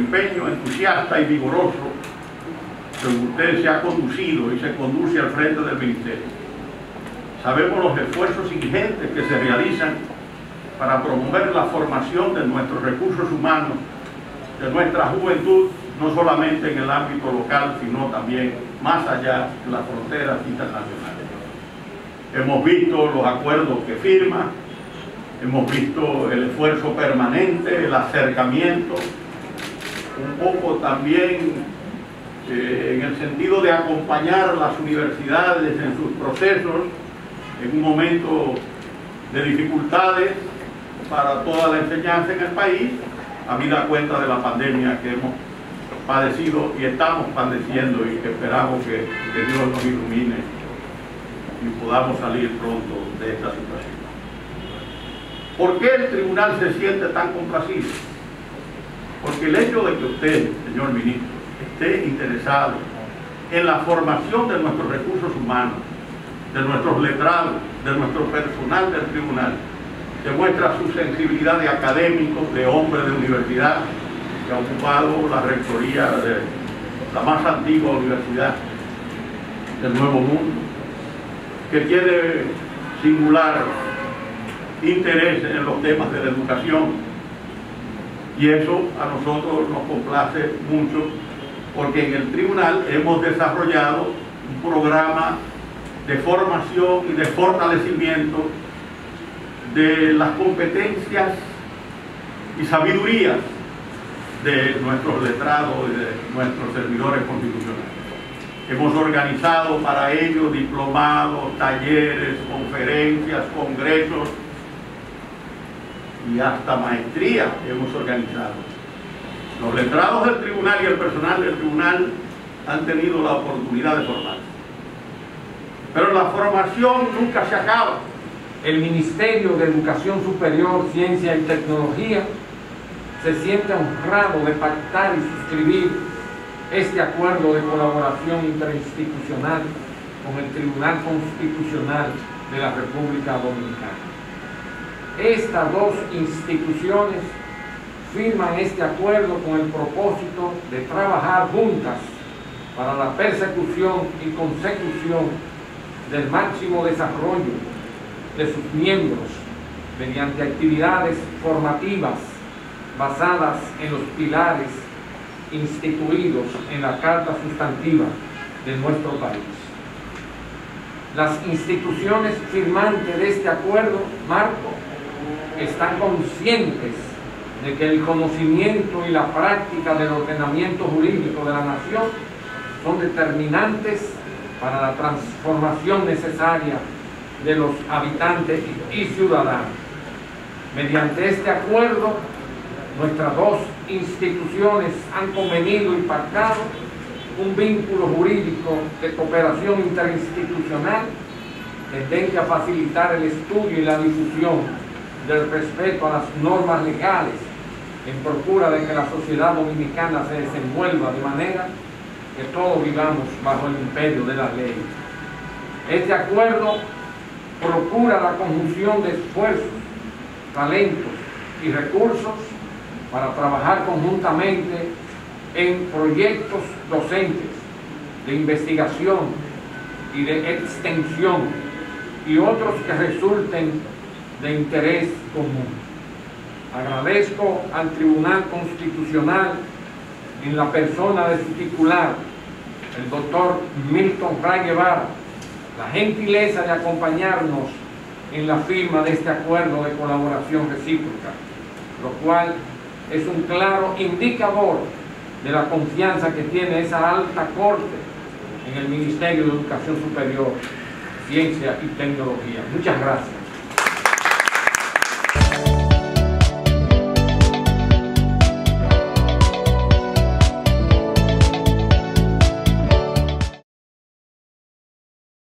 empeño entusiasta y vigoroso que usted se ha conducido y se conduce al frente del Ministerio. Sabemos los esfuerzos ingentes que se realizan para promover la formación de nuestros recursos humanos, de nuestra juventud, no solamente en el ámbito local, sino también más allá de las fronteras internacionales. Hemos visto los acuerdos que firma, hemos visto el esfuerzo permanente, el acercamiento, un poco también en el sentido de acompañar las universidades en sus procesos en un momento de dificultades para toda la enseñanza en el país, habida cuenta de la pandemia que hemos padecido y estamos padeciendo, y que esperamos que Dios nos ilumine y podamos salir pronto de esta situación. ¿Por qué el tribunal se siente tan complacido? Porque el hecho de que usted, señor ministro, esté interesado en la formación de nuestros recursos humanos, de nuestros letrados, de nuestro personal del tribunal, demuestra su sensibilidad de académico, de hombre de universidad, que ha ocupado la rectoría de la más antigua universidad del Nuevo Mundo, que tiene singular interés en los temas de la educación, y eso a nosotros nos complace mucho, porque en el tribunal hemos desarrollado un programa de formación y de fortalecimiento de las competencias y sabidurías de nuestros letrados y de nuestros servidores constitucionales. Hemos organizado para ello diplomados, talleres, conferencias, congresos y hasta maestría hemos organizado. Los letrados del tribunal y el personal del tribunal han tenido la oportunidad de formarse. Pero la formación nunca se acaba. El Ministerio de Educación Superior, Ciencia y Tecnología se siente honrado de pactar y suscribir este acuerdo de colaboración interinstitucional con el Tribunal Constitucional de la República Dominicana. Estas dos instituciones firman este acuerdo con el propósito de trabajar juntas para la persecución y consecución del máximo desarrollo de sus miembros mediante actividades formativas basadas en los pilares instituidos en la Carta Sustantiva de nuestro país. Las instituciones firmantes de este acuerdo marco están conscientes de que el conocimiento y la práctica del ordenamiento jurídico de la nación son determinantes para la transformación necesaria de los habitantes y ciudadanos. Mediante este acuerdo, nuestras dos instituciones han convenido y pactado un vínculo jurídico de cooperación interinstitucional tendente a facilitar el estudio y la difusión del respeto a las normas legales en procura de que la sociedad dominicana se desenvuelva de manera que todos vivamos bajo el imperio de la ley. Este acuerdo procura la conjunción de esfuerzos, talentos y recursos para trabajar conjuntamente en proyectos docentes, de investigación y de extensión y otros que resulten de interés común. Agradezco al Tribunal Constitucional, en la persona de su titular, el doctor Milton Ray Guevara, la gentileza de acompañarnos en la firma de este acuerdo de colaboración recíproca, lo cual es un claro indicador de la confianza que tiene esa alta corte en el Ministerio de Educación Superior, Ciencia y Tecnología. Muchas gracias.